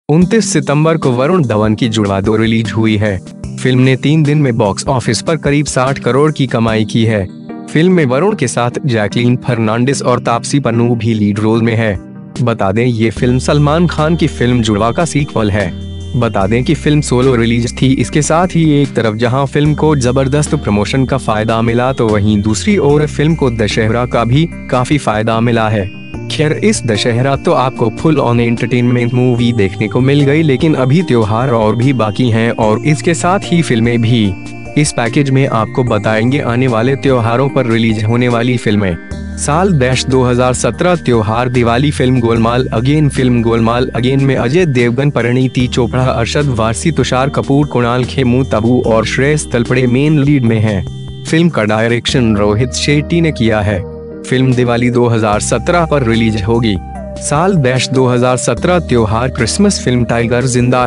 29 सितंबर को वरुण धवन की जुड़वा 2 रिलीज हुई है। फिल्म ने 3 दिन में बॉक्स ऑफिस पर करीब 60 करोड़ की कमाई की है। फिल्म में वरुण के साथ जैकलीन फर्नांडिस और तापसी पन्नू भी लीड रोल में है। बता दें ये फिल्म सलमान खान की फिल्म जुड़वा का सीक्वल है। बता दें कि फिल्म सोलो रिलीज थी। इसके साथ ही एक तरफ जहां फिल्म को जबरदस्त प्रमोशन का फायदा मिला तो वहीं दूसरी ओर फिल्म को दशहरा का भी काफी फायदा मिला है। खैर इस दशहरा तो आपको फुल ऑन एंटरटेनमेंट मूवी देखने को मिल गई, लेकिन अभी त्योहार और भी बाकी हैं और इसके साथ ही फिल्में भी। इस पैकेज में आपको बताएंगे आने वाले त्योहारों पर रिलीज होने वाली फिल्में। साल 2017 त्योहार दिवाली फिल्म गोलमाल अगेन में अजय देवगन, परिणीति चोपड़ा, अरशद वारसी, तुषार कपूर, कुणाल खेमू, तब्बू और श्रेयस तलपड़े मेन लीड में हैं। फिल्म का डायरेक्शन रोहित शेट्टी ने किया है। फिल्म दिवाली 2017 पर रिलीज होगी। साल 2017 त्योहार क्रिसमस फिल्म टाइगर जिंदा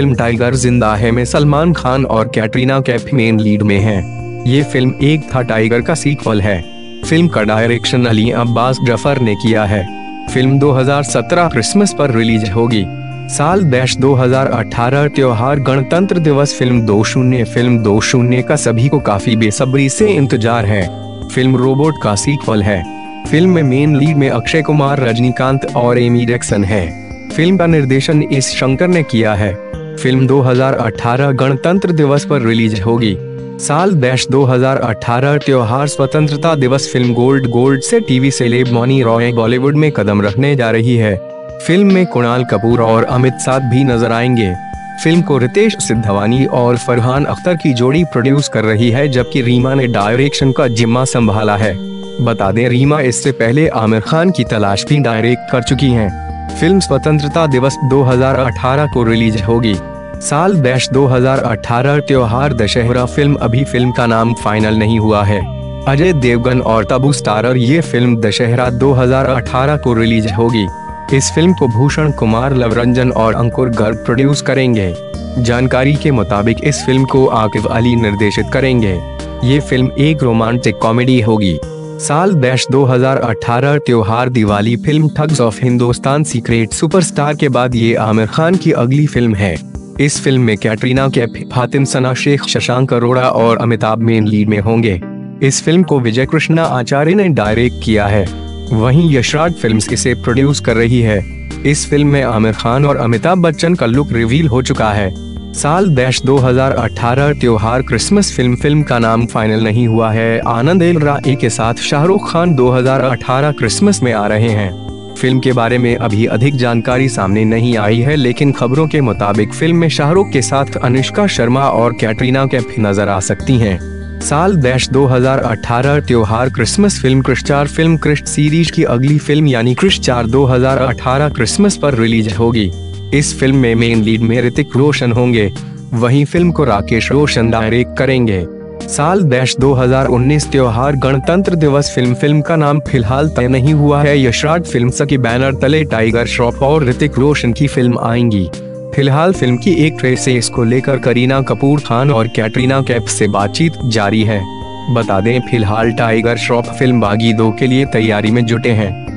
है में सलमान खान और कैटरीना कैफ मेन लीड में हैं। ये फिल्म एक था टाइगर का सीक्वल है। फिल्म का डायरेक्शन अली अब्बास जफर ने किया है। फिल्म 2017 क्रिसमस पर रिलीज होगी। साल 2018 त्योहार गणतंत्र दिवस फिल्म 20 का सभी को काफी बेसब्री से इंतजार है। फिल्म रोबोट का सीक्वल है। फिल्म में मेन लीड में अक्षय कुमार, रजनीकांत और एमी जैक्सन है। फिल्म का निर्देशन एस शंकर ने किया है। फिल्म 2018 गणतंत्र दिवस पर रिलीज होगी। साल 2018 त्योहार स्वतंत्रता दिवस फिल्म गोल्ड से टीवी सेलेब मौनी रॉय बॉलीवुड में कदम रखने जा रही है। फिल्म में कुणाल कपूर और अमित साध भी नजर आएंगे। फिल्म को रितेश सिद्धवानी और फरहान अख्तर की जोड़ी प्रोड्यूस कर रही है, जबकि रीमा ने डायरेक्शन का जिम्मा संभाला है। बता दें रीमा इससे पहले आमिर खान की तलाश भी डायरेक्ट कर चुकी हैं। फिल्म स्वतंत्रता दिवस 2018 को रिलीज होगी। साल 2018 त्योहार दशहरा फिल्म का नाम फाइनल नहीं हुआ है। अजय देवगन और तब्बू स्टारर ये फिल्म दशहरा 2018 को रिलीज होगी। इस फिल्म को भूषण कुमार, लवरंजन और अंकुर गर्ग प्रोड्यूस करेंगे। जानकारी के मुताबिक इस फिल्म को आकिब अली निर्देशित करेंगे। ये फिल्म एक रोमांटिक कॉमेडी होगी। साल 2018 त्योहार Diwali film Thugs of Hindustan Secret Superstar के बाद ये आमिर खान की अगली फिल्म है। इस फिल्म में कैटरीना कैफ, फातिम सना शेख, शशांक अरोड़ा और अमिताभ मेन लीड में होंगे। इस फिल्म को विजय कृष्णा आचार्य ने डायरेक्ट किया है। वहीं यशराज फिल्म्स इसे प्रोड्यूस कर रही है। इस फिल्म में आमिर खान और अमिताभ बच्चन का लुक रिवील हो चुका है। साल 2018 त्योहार क्रिसमस फिल्म का नाम फाइनल नहीं हुआ है। आनंद एल राय के साथ शाहरुख खान 2018 क्रिसमस में आ रहे हैं। फिल्म के बारे में अभी अधिक जानकारी सामने नहीं आई है, लेकिन खबरों के मुताबिक फिल्म में शाहरुख के साथ अनुष्का शर्मा और कैटरीना कैफ नजर आ सकती हैं। साल 2018 त्योहार क्रिसमस फिल्म क्रिश सीरीज की अगली फिल्म यानी क्रिश 4 2018 क्रिसमस पर रिलीज होगी। इस फिल्म में मेन लीड में ऋतिक रोशन होंगे। वहीं फिल्म को राकेश रोशन डायरेक्ट करेंगे। साल 2019 त्योहार गणतंत्र दिवस फिल्म का नाम फिलहाल तय नहीं हुआ है। यशराज फिल्म्स के बैनर तले टाइगर श्रॉफ और ऋतिक रोशन की फिल्म आएंगी। फिलहाल फिल्म की एक ट्रेस से इसको लेकर करीना कपूर खान और कैटरीना कैफ से बातचीत जारी है। बता दें फिलहाल टाइगर श्रॉफ फिल्म बागी 2 के लिए तैयारी में जुटे हैं।